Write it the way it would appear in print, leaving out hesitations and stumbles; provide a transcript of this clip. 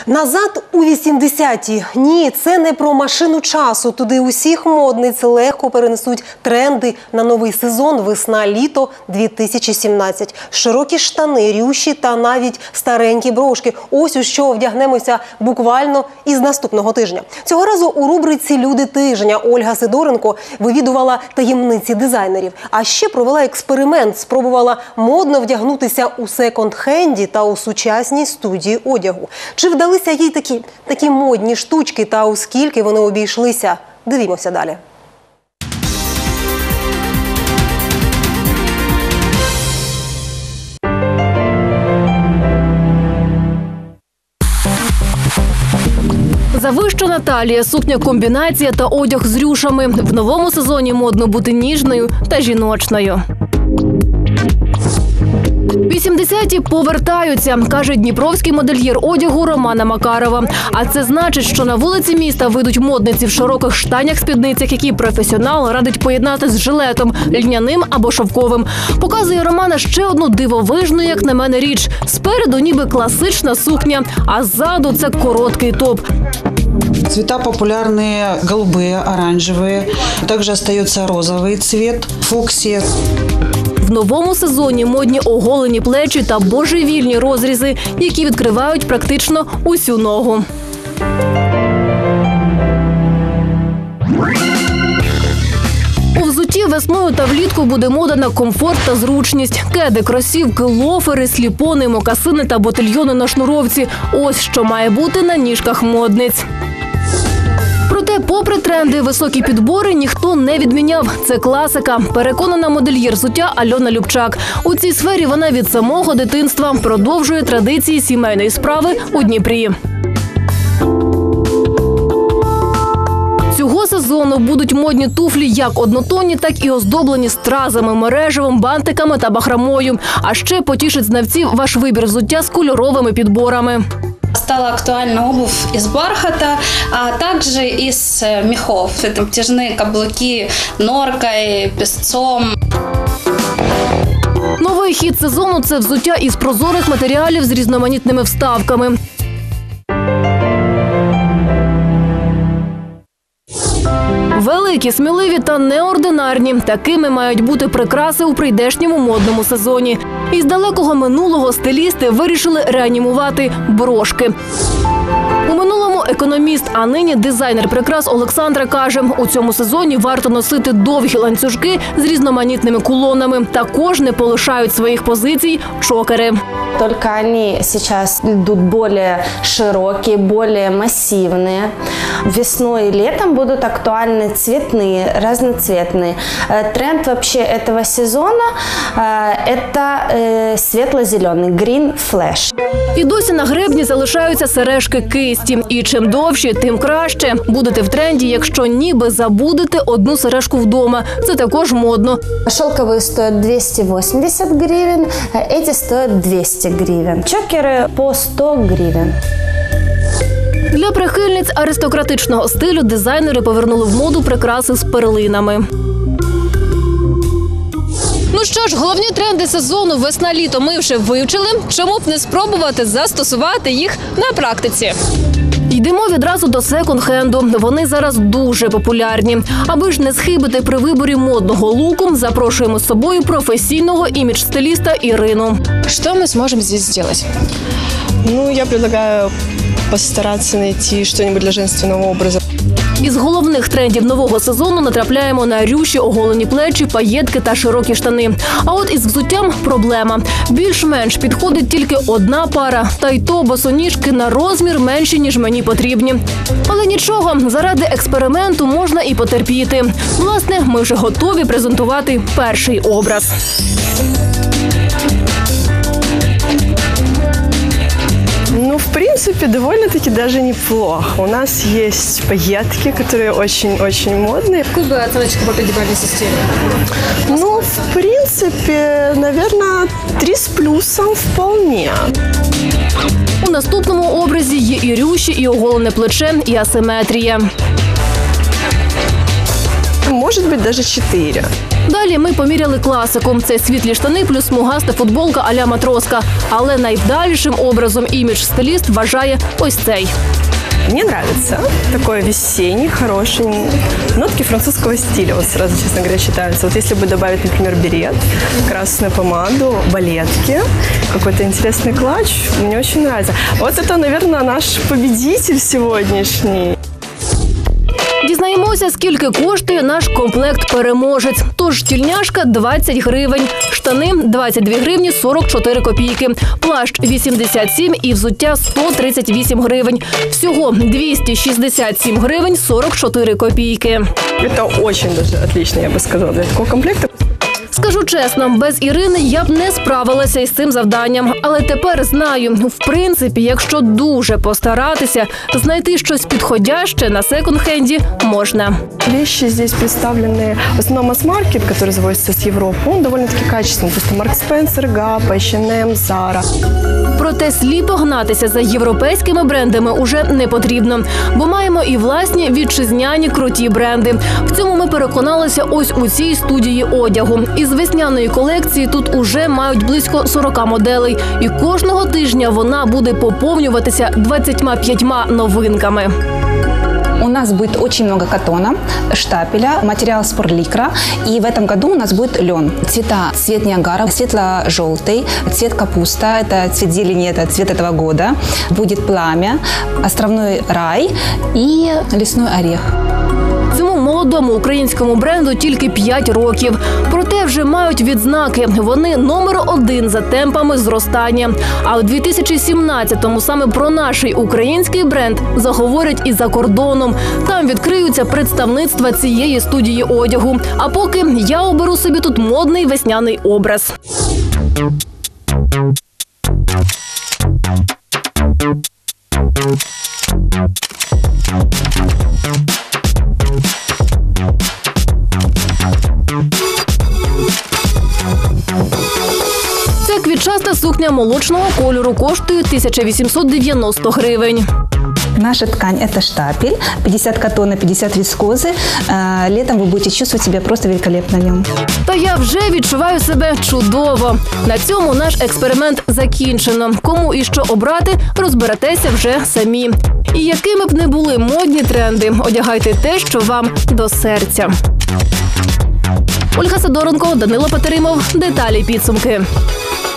Назад у 80-ті. Ні, це не про машину часу. Туди усіх модниць легко перенесуть тренди на новий сезон весна-літо 2017. Широкі штани, рюші та навіть старенькі брошки. Ось у що вдягнемося буквально із наступного тижня. Цього разу у рубриці «Люди тижня» Ольга Сидоренко вивідувала таємниці дизайнерів. А ще провела експеримент, спробувала модно вдягнутися у секонд-хенді та у сучасній студії одягу. Чи вдалися їй такі модні штучки та у скільки вони обійшлися? Дивімося далі. Завищена талія, сукня-комбінація та одяг з рюшами. В новому сезоні модно бути ніжною та жіночною. 80-ті повертаються, каже дніпровський модельєр одягу Романа Макарова. А це значить, що на вулиці міста вийдуть модниці в широких штанях-спідницях, які професіонал радить поєднати з жилетом – льняним або шовковим. Показує Романа ще одну дивовижну, як на мене, річ. Спереду ніби класична сукня, а ззаду – це короткий топ. Цвета популярные голубые, оранжевые. Также остается розовый цвет, фуксия. В новому сезоні модні оголені плечі та божевільні розрізи, які відкривають практично усю ногу. У взутті весною та влітку буде мода на комфорт та зручність. Кеди, кросівки, лофери, сліпони, мокасини та ботильйони на шнуровці – ось що має бути на ніжках модниць. Проте, попри тренди, високі підбори ніхто не відміняв. Це класика. Переконана модельєр взуття Альона Любчак. У цій сфері вона від самого дитинства продовжує традиції сімейної справи у Дніпрі. Цього сезону будуть модні туфлі як однотонні, так і оздоблені стразами, мережевим, бантиками та бахромою. А ще потішить знавців ваш вибір взуття з кольоровими підборами. Стала актуальна обувь из бархата, а также из мехов. Это обтяжные каблуки норкой, песцом. Новий хід сезону – це взуття із прозорих матеріалів з різноманітними вставками. Великі, сміливі та неординарні. Такими мають бути прикраси у прийдешньому модному сезоні. Із далекого минулого стилісти вирішили реанімувати брошки. У минулому економіст, а нині дизайнер прикрас Олександра каже, у цьому сезоні варто носити довгі ланцюжки з різноманітними кулонами. Також не полишають своїх позицій чокери. Только они сейчас идут более широкие, более массивные. Весной и летом будут актуальны цветные, разноцветные. Тренд вообще этого сезона – это светло-зеленый, green flash. І досі на гребні залишаються сережки кисті. І чим довші, тим краще. Будете в тренді, якщо ніби забудете одну сережку вдома. Це також модно. Шелковые стоят 280 гривен, эти стоят 200 гривен. Чокеры по 100 гривен. Для прихильниць аристократичного стилю дизайнери повернули в моду прикраси з перлинами. Ну що ж, головні тренди сезону весна-літо ми вже вивчили. Чому б не спробувати застосувати їх на практиці? Йдемо відразу до секонд-хенду. Вони зараз дуже популярні. Аби ж не схибити при виборі модного луку, запрошуємо з собою професійного імідж-стиліста Ірину. Что мы сможем здесь сделать? Ну, я предлагаю постараться найти что-нибудь для женственного образа. Із головних трендів нового сезону натрапляємо на рюші, оголені плечі, паєтки та широкі штани. А от із взуттям проблема. Більш-менш підходить тільки одна пара, та й то босоніжки на розмір менші, ніж мені потрібні. Але нічого, заради експерименту можна і потерпіти. Власне, ми вже готові презентувати перший образ. Ну, в принципе, довольно-таки даже неплохо. У нас есть пайетки, которые очень-очень модные. Какую бы оценочку по пятибалльной системе? Ну, в принципе, наверное, 3 с плюсом вполне. У наступному образі є і рюші, і оголене плече, і асиметрія. Может быть, даже 4. Далі ми поміряли класику. Це світлі штани плюс смугаста футболка а-ля матроска. Але найвдалішим образом імідж-стиліст вважає ось цей. Мне нравится такой весенний, хороший, нотки французского стиля, вот сразу, честно говоря, читаются. Вот если бы добавить, например, берет, красную помаду, балетки, какой-то интересный клатч, мне очень нравится. Вот это, наверное, наш победитель сегодняшний. Дізнаємося, скільки коштує наш комплект-переможець. Тож тільняшка – 20 гривень, штани – 22 гривні 44 копійки, плащ – 87 і взуття – 138 гривень. Всього 267 гривень 44 копійки. Это очень даже отлично, я бы сказала, для такого комплекта. Скажу чесно, без Ірини я б не справилася із цим завданням. Але тепер знаю, в принципі, якщо дуже постаратися, знайти щось підходяще на секонд-хенді можна. Вещи здесь представлены, в основном масс-маркет, который завозится с Европы, он довольно-таки качественный. То есть Марк Спенсер, Gap, H&M, Zara. Проте сліпо гнатися за європейськими брендами уже не потрібно, бо маємо і власні вітчизняні круті бренди. В цьому ми переконалися ось у цій студії одягу. Із весняної колекції тут уже мають близько 40 моделей. І кожного тижня вона буде поповнюватися 25 новинками. У нас будет очень много катона, штапеля, материал спорликра. И в этом году у нас будет лен. Цвета: цвет ниагара, светло-желтый, цвет капуста, это цвет зелени, это цвет этого года. Будет пламя, островной рай и лесной орех. Цьому молодому українському бренду тільки 5 років. Проте вже мають відзнаки. Вони номер 1 за темпами зростання. А у 2017-му саме про наш український бренд заговорять і за кордоном. Там відкриються представництва цієї студії одягу. А поки я оберу собі тут модний весняний образ. Ця квітчаста сукня молочного кольору коштує 1890 гривень. Наша ткань – это штапель, 50 катона, 50 вискозы. Летом вы будете чувствовать себя просто великолепно в нем. Та я вже відчуваю себе чудово. На цьому наш експеримент закінчено. Кому і що обрати, розберетеся вже самі. І якими б не були модні тренди, одягайте те, що вам до серця. Ольга Сидоренко, Данило Петеримов. Деталі підсумки.